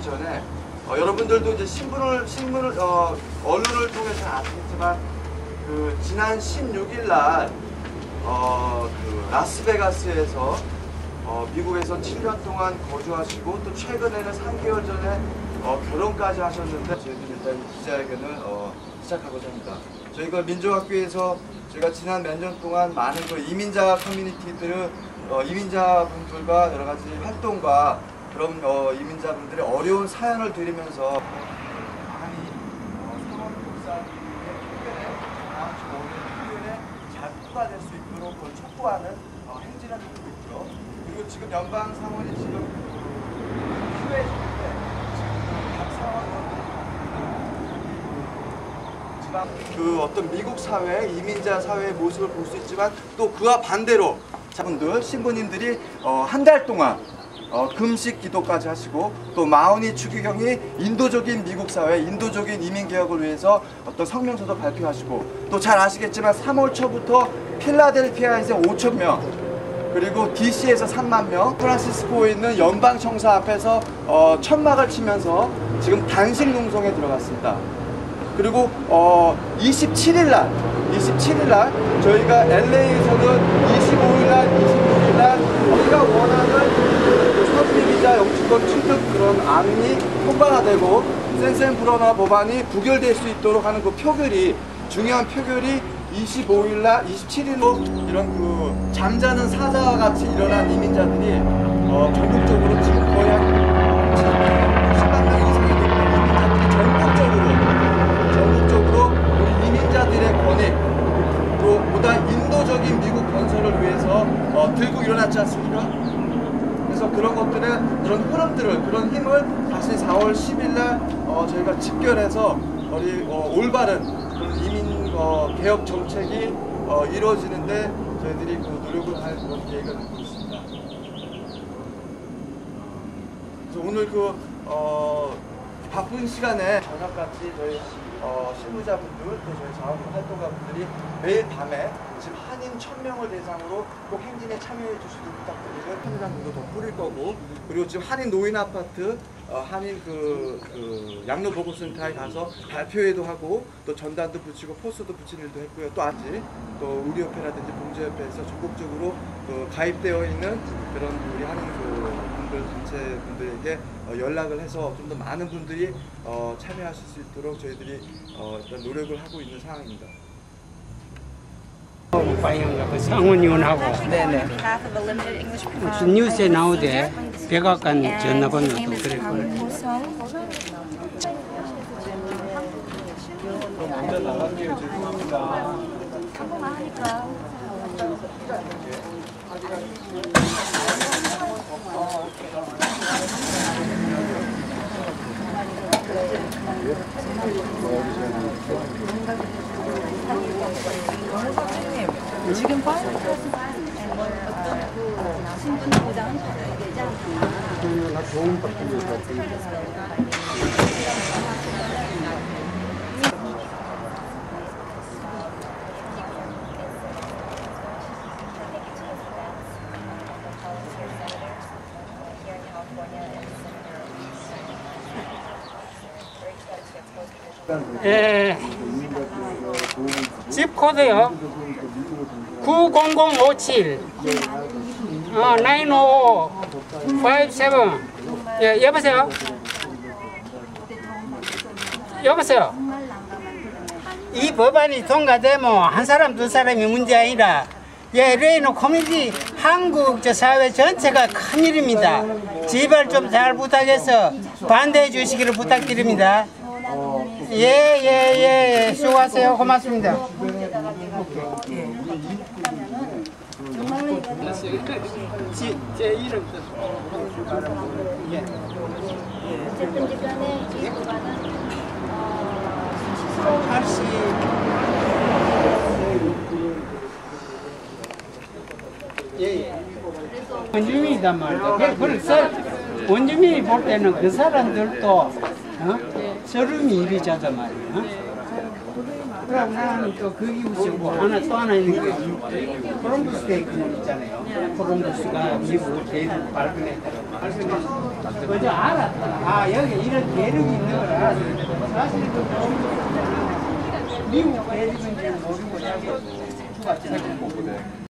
전에 여러분들도 이제 언론을 통해서 아시겠지만 그 지난 16일 날 그 라스베가스에서 미국에서 7년 동안 거주하시고 또 최근에는 3개월 전에 결혼까지 하셨는데 저희들이 일단 기자회견을 시작하고자 합니다. 저희가 민족학교에서 저희가 지난 몇 년 동안 많은 그 이민자 커뮤니티들을 이민자분들과 여러 가지 활동과 그런 이민자분들의 어려운 사연을 드리면서 많이 상원 목사님의 표현에 다음 주 월요일에 잘 통과될 수 있도록 그걸 촉구하는 행진을 하고 있죠. 그리고 지금 연방 상원이 지금 휴회 중인데 지금 각 상원은 그 어떤 미국 사회, 이민자 사회의 모습을 볼 수 있지만 또 그와 반대로 자분들 신부님들이 한 달 동안 금식 기도까지 하시고 또 마우니 추기경이 인도적인 미국 사회, 인도적인 이민 개혁을 위해서 어떤 성명서도 발표하시고 또 잘 아시겠지만 3월 초부터 필라델피아에서 5,000명 그리고 DC에서 3만 명, 샌프란시스코에 있는 연방 청사 앞에서 천막을 치면서 지금 단식 농성에 들어갔습니다. 그리고 27일 날 저희가 LA에서는 25일 날, 26일 날 우리가 원하는 서브이민자 영주권 취득 그런 안이 통과가 되고 센센브러너 법안이 부결될 수 있도록 하는 그 표결이 중요한 표결이 25일 날, 27일로 이런 그 잠자는 사자와 같이 일어난 이민자들이 전국적으로 지금 거의 한 10만 명 이상이 되는 이민자들이 전국적으로 우리 이민자들의 권익 또 보다 인도적인 미국 건설을 위해서 들고 일어났지 않습니까? 그래서 그런 것들의 그런 흐름들을 그런 힘을 다시 4월 10일 날 저희가 집결해서 올바른 이민 개혁 정책이 이루어지는데 저희들이 그 노력을 할 그런 계획을 갖고 있습니다. 그래서 오늘 그 바쁜 시간에 저녁같이 저희 실무자분들 또 저희 자원활동가분들이 매일 밤에 지금 한인 1000명을 대상으로 꼭 행진에 참여해 주시길 부탁드리고 편의점도 더 뿌릴 거고 그리고 지금 한인 노인 아파트 한인 그 양로보건센터에 가서 발표회도 하고 또 전단도 붙이고 포스도 붙이는 일도 했고요. 또 아직 또 우리협회라든지 봉제협회에서 전국적으로 가입되어 있는 그런 우리 한인 분들 단체 분들에게 연락을 해서 좀 더 많은 분들이 참여하실 수 있도록 저희들이 일단 노력을 하고 있는 상황입니다. 그 상원의원하고 네네. 무슨 뉴스에 나오대 백악관 전화번호도 그랬고 혼자 나갔네요. 죄송합니다. 선생님, 지금 파이널 신분보다는 되지 않나? 좋은 바뀌는 집 코드요 90057 95557 예, 여보세요? 여보세요? 이 법안이 통과되면 한 사람 두 사람이 문제 아니라 레이노 커뮤니티 한국 사회 전체가 큰일입니다. 제발 좀 잘 부탁해서 반대해 주시기를 부탁드립니다. 예, 수고하세요. 고맙습니다. 제 이름도 어쨌든지 간에 이 법안은 원주민이단 말이야. 그래서 원주민이 볼 때는 그 사람들도 서름이 일이자단 말이야. 그럼 나는 또 거기 우시고 하나 또 하나 있는 게 콜럼버스 데이크는 있잖아요. 콜럼버스가 미국 대륙 발견했다고. 그저 알았다. 아 여기 이런 대륙이 있는 걸 알았어. 사실 그 콜럼버스는 미국 대륙인지는 모르고 자기